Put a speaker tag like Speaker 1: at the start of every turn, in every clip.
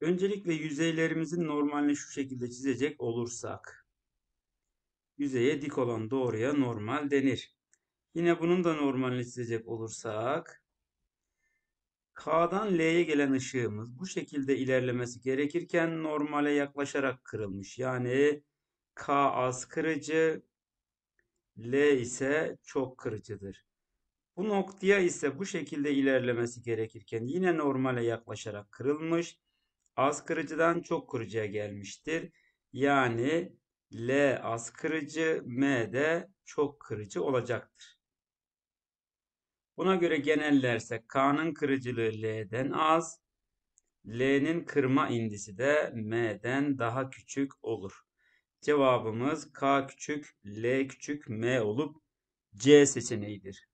Speaker 1: Öncelikle yüzeylerimizin normalini şu şekilde çizecek olursak, yüzeye dik olan doğruya normal denir. Yine bunun da normalini çizecek olursak, K'dan L'ye gelen ışığımız bu şekilde ilerlemesi gerekirken normale yaklaşarak kırılmış. Yani K az kırıcı, L ise çok kırıcıdır. Bu noktaya ise bu şekilde ilerlemesi gerekirken yine normale yaklaşarak kırılmış. Az kırıcıdan çok kırıcıya gelmiştir. Yani L az kırıcı, M de çok kırıcı olacaktır. Buna göre genellersek K'nın kırıcılığı L'den az, L'nin kırma indisi de M'den daha küçük olur. Cevabımız K küçük, L küçük, M olup C seçeneğidir.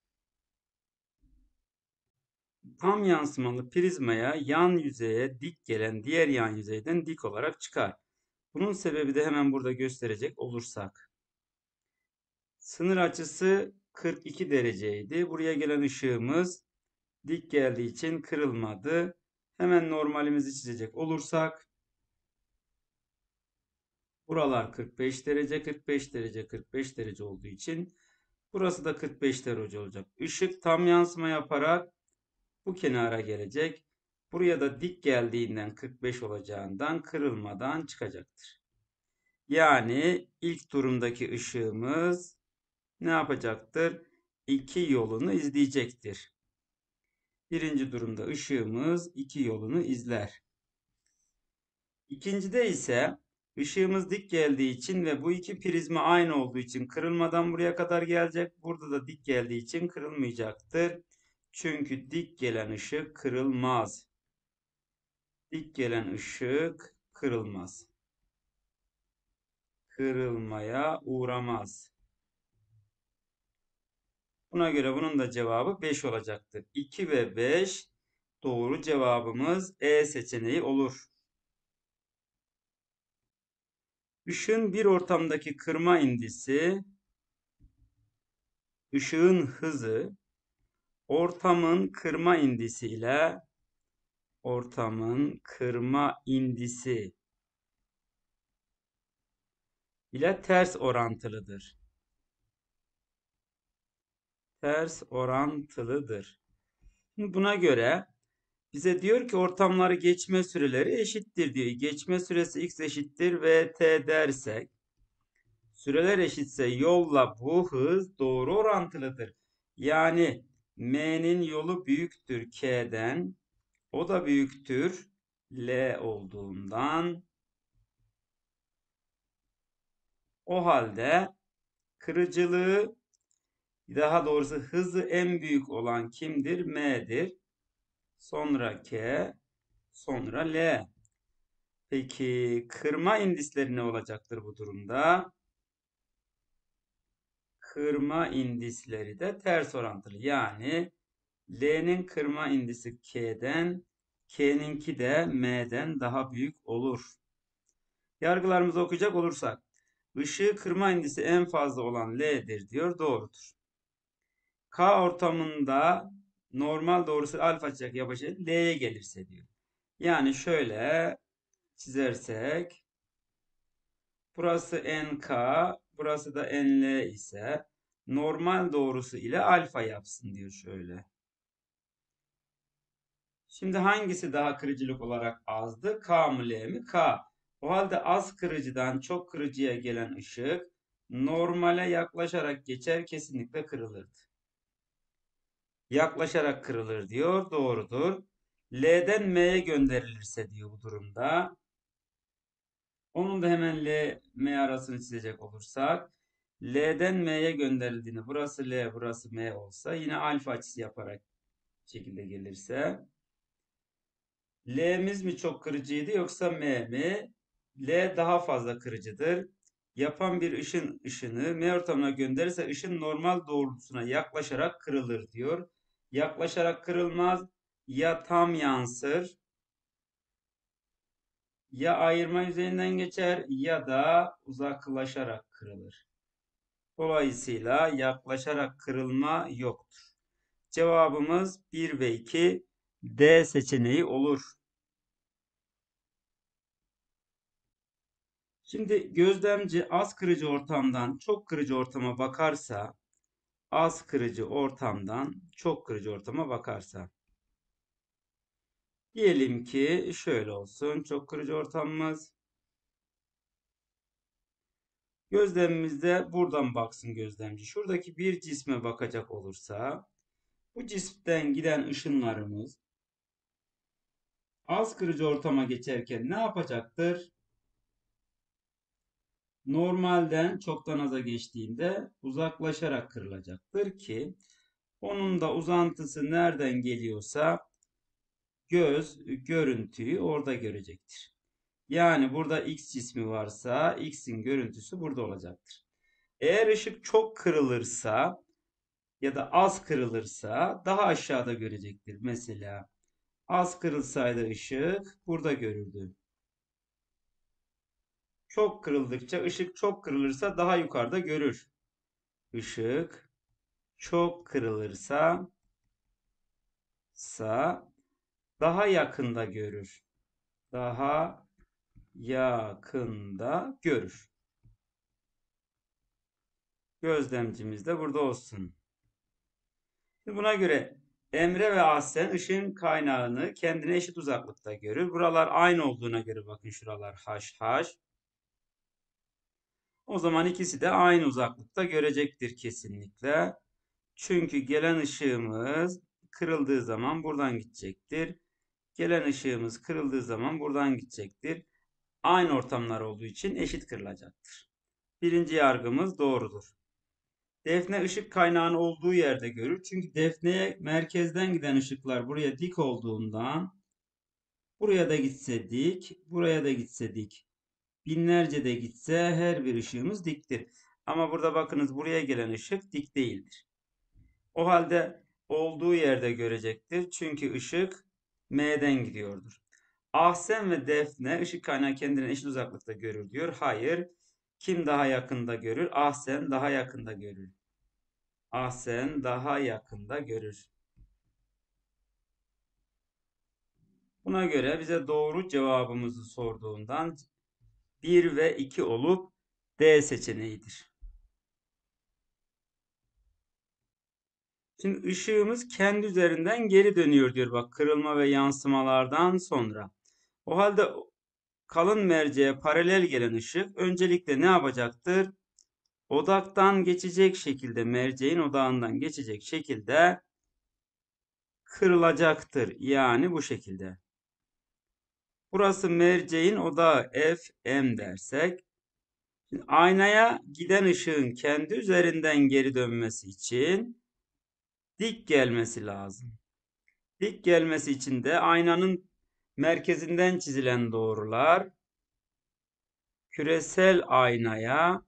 Speaker 1: Tam yansımalı prizmaya yan yüzeye dik gelen diğer yan yüzeyden dik olarak çıkar. Bunun sebebi de hemen burada gösterecek olursak. Sınır açısı 42 dereceydi. Buraya gelen ışığımız dik geldiği için kırılmadı. Hemen normalimizi çizecek olursak. Buralar 45 derece, 45 derece, 45 derece olduğu için burası da 45 derece olacak. Işık tam yansıma yaparak bu kenara gelecek. Buraya da dik geldiğinden 45 olacağından kırılmadan çıkacaktır. Yani ilk durumdaki ışığımız ne yapacaktır? İki yolunu izleyecektir. Birinci durumda ışığımız iki yolunu izler. İkincide ise ışığımız dik geldiği için ve bu iki prizma aynı olduğu için kırılmadan buraya kadar gelecek. Burada da dik geldiği için kırılmayacaktır. Çünkü dik gelen ışık kırılmaz. Dik gelen ışık kırılmaz. Kırılmaya uğramaz. Buna göre bunun da cevabı 5 olacaktır. 2 ve 5 doğru cevabımız E seçeneği olur. Işığın bir ortamdaki kırma indisi, ışığın hızı, ortamın kırma indisi ile ters orantılıdır. Ters orantılıdır. Şimdi buna göre bize diyor ki ortamları geçme süreleri eşittir diyor. Geçme süresi x eşittir v t dersek, süreler eşitse yolla bu hız doğru orantılıdır. Yani m'nin yolu büyüktür k'den, o da büyüktür l olduğundan, o halde kırıcılığı, daha doğrusu hızı en büyük olan kimdir? M'dir. Sonra K, sonra L. Peki kırma indisleri ne olacaktır bu durumda? Kırma indisleri de ters orantılı. Yani L'nin kırma indisi K'den, K'ninki de M'den daha büyük olur. Yargılarımızı okuyacak olursak. Işığı kırma indisi en fazla olan L'dir diyor. Doğrudur. K ortamında normal doğrusu alfa açacak yapacak L'ye gelirse diyor. Yani şöyle çizersek, burası NK, burası da NL ise normal doğrusu ile alfa yapsın diyor şöyle. Şimdi hangisi daha kırıcılık olarak azdı? K mı L mi? K. O halde az kırıcıdan çok kırıcıya gelen ışık normale yaklaşarak geçer, kesinlikle kırılırdı. Yaklaşarak kırılır diyor. Doğrudur. L'den M'ye gönderilirse diyor bu durumda. Onun da hemen L, M arasını çizecek olursak. L'den M'ye gönderildiğini, burası L, burası M olsa yine alfa açısı yaparak şekilde gelirse. L'miz mi çok kırıcıydı yoksa M mi? L daha fazla kırıcıdır. Yapan bir ışını M ortamına gönderirse ışın normal doğrultusuna yaklaşarak kırılır diyor. Yaklaşarak kırılmaz. Ya tam yansır, ya ayırma yüzeyinden geçer ya da uzaklaşarak kırılır. Dolayısıyla yaklaşarak kırılma yoktur. Cevabımız 1 ve 2 D seçeneği olur. Şimdi gözlemci az kırıcı ortamdan çok kırıcı ortama bakarsa, az kırıcı ortamdan çok kırıcı ortama bakarsa. Diyelim ki şöyle olsun. Çok kırıcı ortamımız. Gözlemimizde buradan baksın gözlemci. Şuradaki bir cisme bakacak olursa bu cisimden giden ışınlarımız az kırıcı ortama geçerken ne yapacaktır? Normalden çoktan aza geçtiğinde uzaklaşarak kırılacaktır ki onun da uzantısı nereden geliyorsa göz görüntüyü orada görecektir. Yani burada X cismi varsa X'in görüntüsü burada olacaktır. Eğer ışık çok kırılırsa ya da az kırılırsa daha aşağıda görecektir. Mesela az kırılsaydı ışık burada görürdü. Çok kırıldıkça ışık çok kırılırsa daha yukarıda görür. Işık çok kırılırsa daha yakında görür. Daha yakında görür. Gözlemcimiz de burada olsun. Şimdi buna göre Emre ve Ahsen ışığın kaynağını kendine eşit uzaklıkta görür. Buralar aynı olduğuna göre bakın şuralar h. O zaman ikisi de aynı uzaklıkta görecektir kesinlikle. Çünkü gelen ışığımız kırıldığı zaman buradan gidecektir. Gelen ışığımız kırıldığı zaman buradan gidecektir. Aynı ortamlar olduğu için eşit kırılacaktır. Birinci yargımız doğrudur. Defne ışık kaynağının olduğu yerde görür. Çünkü defneye merkezden giden ışıklar buraya dik olduğundan buraya da gitse dik, buraya da gitse dik. Binlerce de gitse her bir ışığımız diktir. Ama burada bakınız buraya gelen ışık dik değildir. O halde olduğu yerde görecektir. Çünkü ışık M'den gidiyordur. Ahsen ve Defne ışık kaynağı kendine eşit uzaklıkta görür diyor. Hayır. Kim daha yakında görür? Ahsen daha yakında görür. Ahsen daha yakında görür. Buna göre bize doğru cevabımızı sorduğundan 1 ve 2 olup D seçeneğidir. Şimdi ışığımız kendi üzerinden geri dönüyor diyor. Bak kırılma ve yansımalardan sonra. O halde kalın merceğe paralel gelen ışık öncelikle ne yapacaktır? Odaktan geçecek şekilde, merceğin odağından geçecek şekilde kırılacaktır. Yani bu şekilde. Burası merceğin odağı Fm dersek. Şimdi aynaya giden ışığın kendi üzerinden geri dönmesi için dik gelmesi lazım. Dik gelmesi için de aynanın merkezinden çizilen doğrular küresel aynaya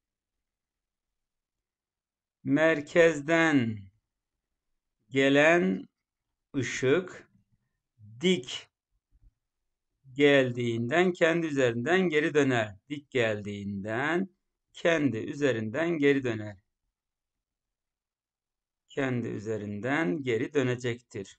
Speaker 1: merkezden gelen ışık dik geldiğinden kendi üzerinden geri döner. Dik geldiğinden kendi üzerinden geri döner. Kendi üzerinden geri dönecektir.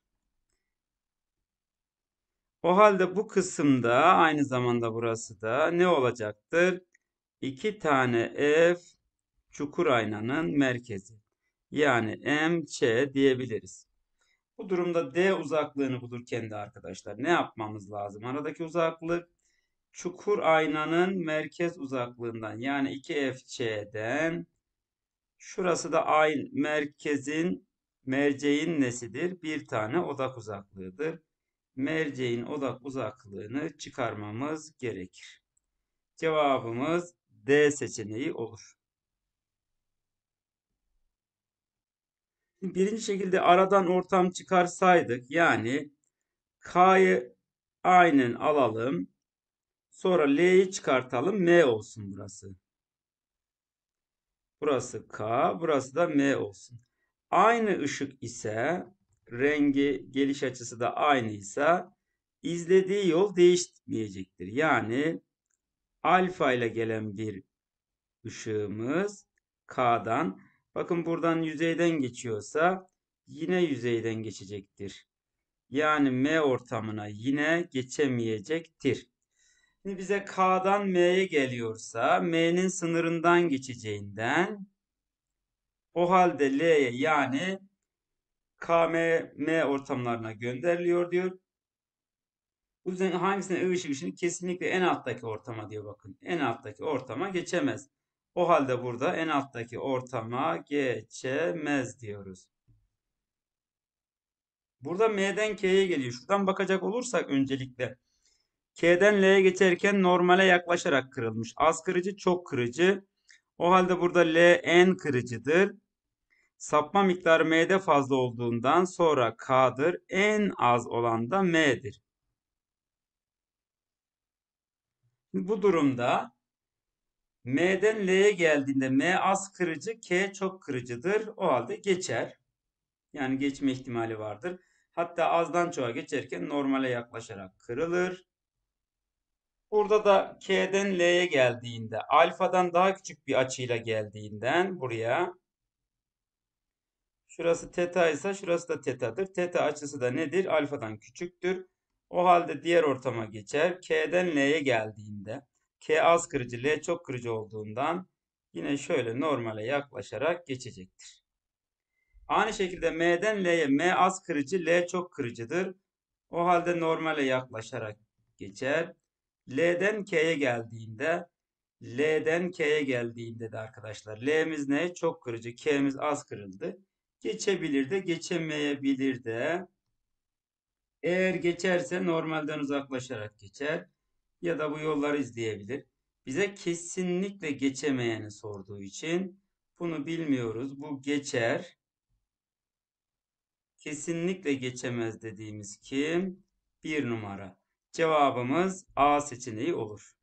Speaker 1: O halde bu kısımda aynı zamanda burası da ne olacaktır? 2 tane F çukur aynanın merkezi. Yani MC diyebiliriz. Bu durumda D uzaklığını bulurken de arkadaşlar ne yapmamız lazım? Aradaki uzaklık çukur aynanın merkez uzaklığından yani 2FC'den şurası da aynı merceğin nesidir? Bir tane odak uzaklığıdır. Merceğin odak uzaklığını çıkarmamız gerekir. Cevabımız D seçeneği olur. Birinci şekilde aradan ortam çıkarsaydık yani K'yı aynen alalım. Sonra L'yi çıkartalım. M olsun burası. Burası K, burası da M olsun. Aynı ışık ise rengi, geliş açısı da aynıysa izlediği yol değişmeyecektir. Yani alfa ile gelen bir ışığımız K'dan bakın buradan yüzeyden geçiyorsa yine yüzeyden geçecektir. Yani M ortamına yine geçemeyecektir. Şimdi bize K'dan M'ye geliyorsa M'nin sınırından geçeceğinden o halde L'ye yani KM ortamlarına gönderiliyor diyor. Bu yüzden hangisine I ışık şimdi kesinlikle en alttaki ortama diyor bakın. En alttaki ortama geçemez. O halde burada en alttaki ortama geçemez diyoruz. Burada M'den K'ye geliyor. Şuradan bakacak olursak öncelikle K'den L'ye geçerken normale yaklaşarak kırılmış. Az kırıcı, çok kırıcı. O halde burada L en kırıcıdır. Sapma miktarı M'de fazla olduğundan sonra K'dır. En az olan da M'dir. Bu durumda M'den L'ye geldiğinde M az kırıcı, K çok kırıcıdır. O halde geçer. Yani geçme ihtimali vardır. Hatta azdan çoğa geçerken normale yaklaşarak kırılır. Burada da K'den L'ye geldiğinde alfadan daha küçük bir açıyla geldiğinden buraya şurası teta ise şurası da tetadır. Teta açısı da nedir? Alfadan küçüktür. O halde diğer ortama geçer. K'den L'ye geldiğinde K az kırıcı, L çok kırıcı olduğundan yine şöyle normale yaklaşarak geçecektir. Aynı şekilde M'den L'ye M az kırıcı, L çok kırıcıdır. O halde normale yaklaşarak geçer. L'den K'ye geldiğinde de arkadaşlar L'miz ne? Çok kırıcı, K'miz az kırıldı. Geçebilir de, geçemeyebilir de. Eğer geçerse normalden uzaklaşarak geçer ya da bu yolları izleyebilir. Bize kesinlikle geçemeyeni sorduğu için bunu bilmiyoruz. Bu geçer. Kesinlikle geçemez dediğimiz kim? Bir numara. Cevabımız A seçeneği olur.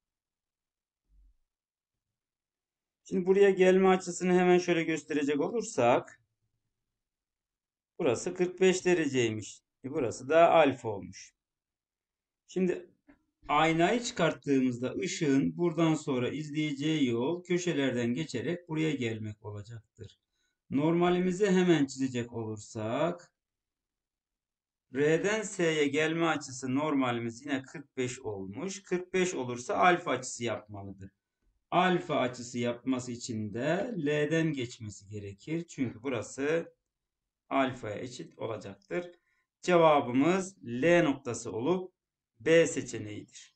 Speaker 1: Şimdi buraya gelme açısını hemen şöyle gösterecek olursak burası 45 dereceymiş. Burası da alfa olmuş. Şimdi aynayı çıkarttığımızda ışığın buradan sonra izleyeceği yol köşelerden geçerek buraya gelmek olacaktır. Normalimizi hemen çizecek olursak R'den S'ye gelme açısı normalimiz yine 45 olmuş. 45 olursa alfa açısı yapmalıdır. Alfa açısı yapması için de L'den geçmesi gerekir. Çünkü burası alfaya eşit olacaktır. Cevabımız L noktası olup B seçeneğidir.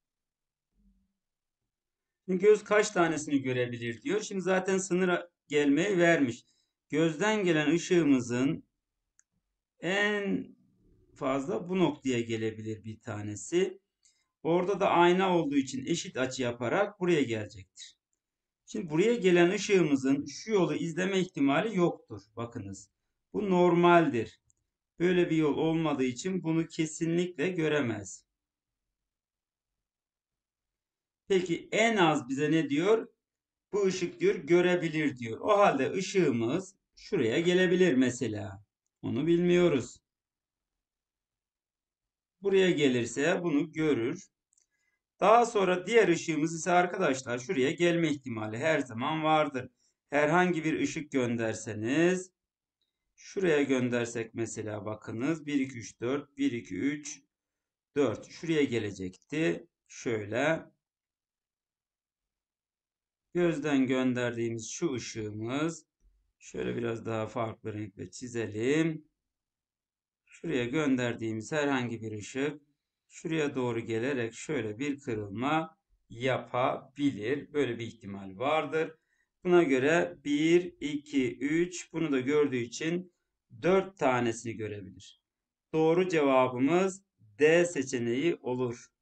Speaker 1: Şimdi göz kaç tanesini görebilir diyor. Şimdi zaten sınır gelmeyi vermiş. Gözden gelen ışığımızın en fazla bu noktaya gelebilir bir tanesi. Orada da ayna olduğu için eşit açı yaparak buraya gelecektir. Şimdi buraya gelen ışığımızın şu yolu izleme ihtimali yoktur. Bakınız. Bu normaldir. Böyle bir yol olmadığı için bunu kesinlikle göremez. Peki en az bize ne diyor? Bu ışık diyor görebilir diyor. O halde ışığımız şuraya gelebilir mesela. Onu bilmiyoruz. Buraya gelirse bunu görür. Daha sonra diğer ışığımız ise arkadaşlar şuraya gelme ihtimali her zaman vardır. Herhangi bir ışık gönderseniz şuraya göndersek mesela bakınız 1 2 3 4 1 2 3 4 şuraya gelecekti. Şöyle gözden gönderdiğimiz şu ışığımız şöyle biraz daha farklı renkle çizelim. Şuraya gönderdiğimiz herhangi bir ışık şuraya doğru gelerek şöyle bir kırılma yapabilir. Böyle bir ihtimal vardır. Buna göre 1, 2, 3 bunu da gördüğü için 4 tanesini görebilir. Doğru cevabımız D seçeneği olur.